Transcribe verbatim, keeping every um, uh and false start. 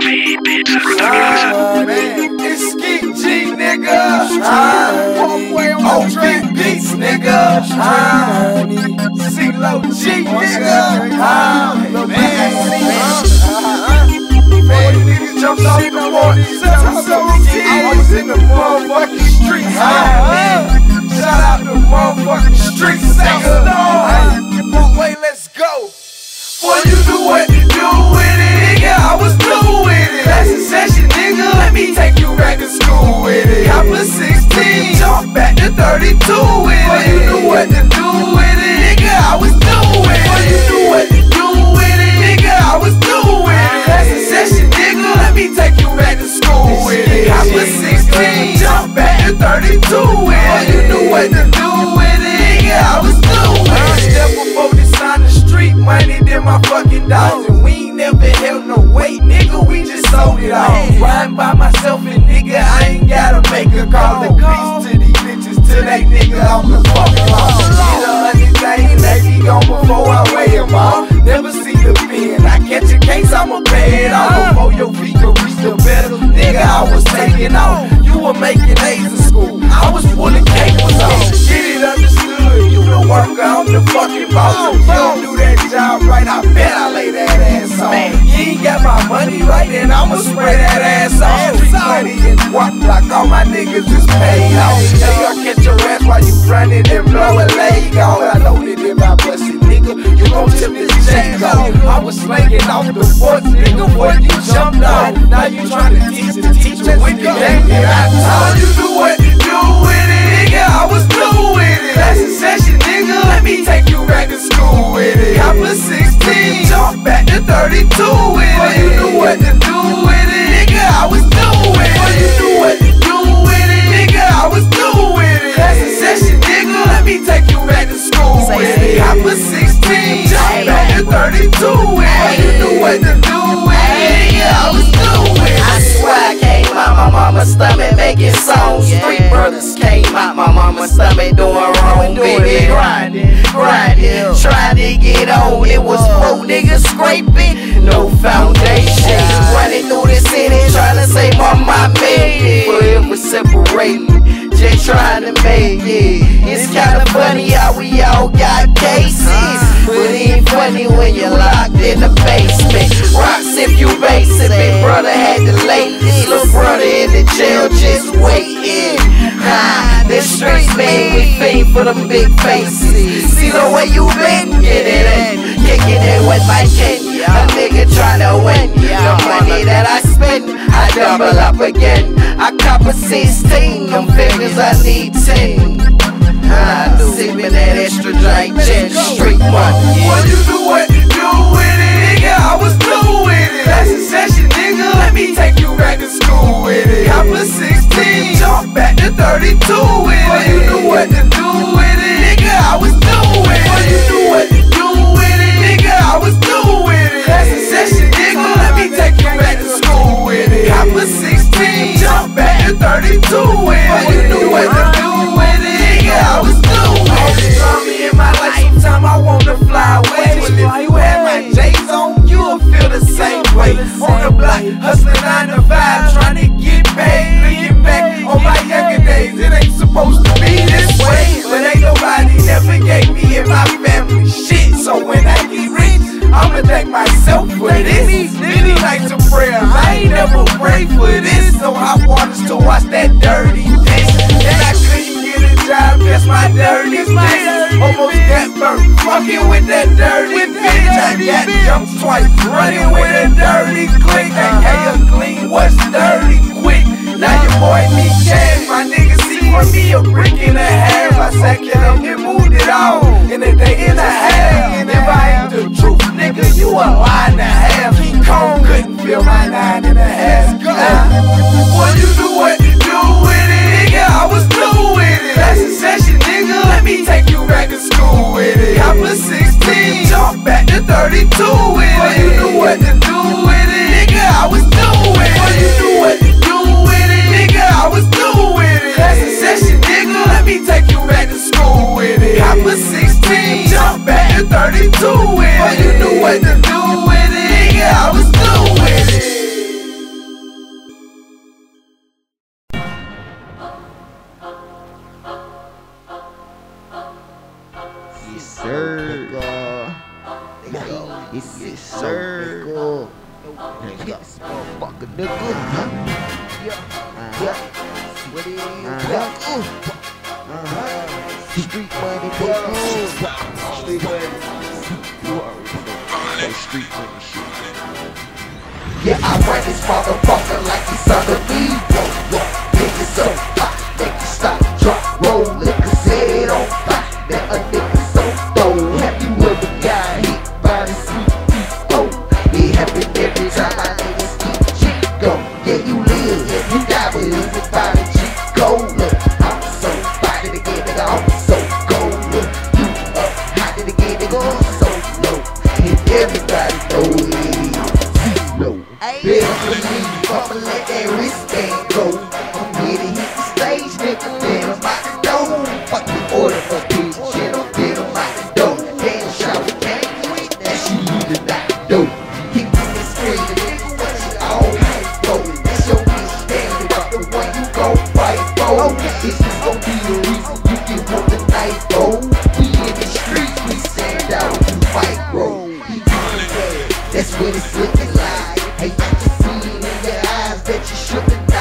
Man, it's Ski G, nigga. O P Beats, nigga. C-Lo G, nigga. Man, niggas jumped off the forty-seven seventeen. I was in the motherfucking streets. Shout out to motherfucking streets, nigga. Broadway, let's go. Boy, you do what you do with it, nigga. I was through with it. That's a session, nigga. Let me take you back to school with it. Copper sixteen, jump back to thirty-two with it. Boy, you do what you do with it, nigga. I was through with it. Boy, you do what you do with it, nigga. I was through with it. That's a session, nigga. Let me take you back to school with it. Copper sixteen, jump back to thirty-two with it. Boy, you do what you do with it, nigga. I was through with it. Step before this on the street, money than my fucking dollars. And we ain't never held no weight, nigga, we just sold it all. Riding by myself and nigga, I ain't gotta make a call. The peace to these bitches, to they nigga on the fucking law. Get a hundred things, they be gone before I weigh them all. Never see the pen, I catch a case, I'ma pay it off. Before your feet could reach the pedal, nigga, I was taking off. You were making A's in school, I was pulling capers off. Get it understood, you the worker, I'm the fucking boss. If you don't do that job right, I bet I lay that ass on. You ain't got my money right, then I'ma spray that ass off. Street money and guap like all my niggas is paid off. Hey, I catch your ass while you running and blow a leg off. I loaded in my pussy, nigga, you gon' tip this check off. I was slanging off the forts, nigga, boy, you jumped off. Now you tryna teach the teacher when you ain't get out. Told you do what you do with it, nigga, I was through with it. That's a session, nigga, let me take you back to school with it. Copper sixteen, jump back to thirty-two with it. Boy, you do what you do with it, nigga, I was through with it. Boy, you do what you do with it, nigga, I was through with it. That's a session, nigga, let me take you back to school with it. Copper sixteen, jump back to thirty-two with it. Boy, you do what you do with it, nigga, I was through with it. I swear I came out my mama's stomach making songs. Street brothers came out my mama's stomach doing wrong, baby. Grinding, grinding, trying to get on. It was four niggas scraping, no foundation. Running through the city trying to say mama I made it. Forever separating, just trying to make it. It's kinda funny how we all got cases, but it ain't funny when you're locked in the basement. Rocks if you basic, big brother had the latest. Little brother in the jail just waiting. Ha, the streets made me fame for them big faces. See the way you been, get it in, kicking it with my kin. A nigga tryna win. The money that I spend, I double up again. I cop a sixteen, them figures I need ten. I sippin' that extra dry gin, street money. Boy, you do what you do with it, nigga, I was through with it. That's a session, nigga, let me take you back to school with it. Copper sixteen, jump back to thirty-two with it. Boy, you do what you do with it, nigga, I was through with it. Boy, you do what you do with it, nigga, I was through with it. That's a session, nigga, let me take you back to school with it. Copper sixteen, jump back to thirty-two with it. Boy, you do what you do with it, nigga, I was through with it. Drama in my lifetime, I wanna fly away. Well, if you had my J's on, you'll feel the same way. On the block, hustling nine to five, trying to get paid. Looking back on my younger days, it ain't supposed to be this way. But ain't nobody never gave me and my family shit. So when I get rich, I'ma thank myself for this. Many nights of prayer, I ain't never prayed for this. So hot waters to wash that dirty dish. And I couldn't get a job, that's my dirty dish. Almost got burnt, fucking with that dirty bitch. I got jumped twice, running with a dirty click. I got clean, what's dirty quick? Now your boy need cash, my nigga see for me a brick and a half. I sacked it up and moved it out in a day and a half. And if I ain't the truth, nigga, you a lie and a half. King Kong couldn't feel my nine and a half. Boy, you do what you do with it, nigga, I was through with it. That's a session, nigga, let me take you back to school with it. Copper sixteen, jump back to thirty-two with it. Boy, you do what you do with it, nigga, I was through with it. Boy, you do what you do with it, nigga, I was through with it. That's a session, nigga, let me take you back to school with it. Copper sixteen, jump back to thirty-two with it. Boy, you do what you do with it, nigga, I was through with it. Nigga, this motherfucker, nigga. Yeah, yeah. What it is? Uh-huh. Uh-huh. Street money, nigga. Street money. You already know. That street money shit. Yeah, I run this motherfucker like he's under me. Whoa, whoa, nigga so hot, nigga stop, drop, roll, nigga set it on fire. Now a nigga so throw. Have you ever got hit by the sweet oh? It happen every time my niggas keep Chico. Yeah, you live, yeah, you die, but is it by the Chico? Look, I'm so body to get nigga, I'm so cold. Look, you up, hot to get nigga, I'm so low. And everybody know it. Better believe I'ma let that wristband go. I'm here to hit the stage, nigga, then I'm out the door. Fuck the order for bitch, shit, I'm dead, I'm out the door. Damn, shower came with that shit, you did not do. Keep me straight, nigga, what you always go. That's your bitch standing up, the one you gon' fight for. This is gon' be the reason you get whooped the night, bro. We in the streets, we stand out, we fight, bro. That's what it's looking like. Hey, you can see it in your eyes that you shouldn't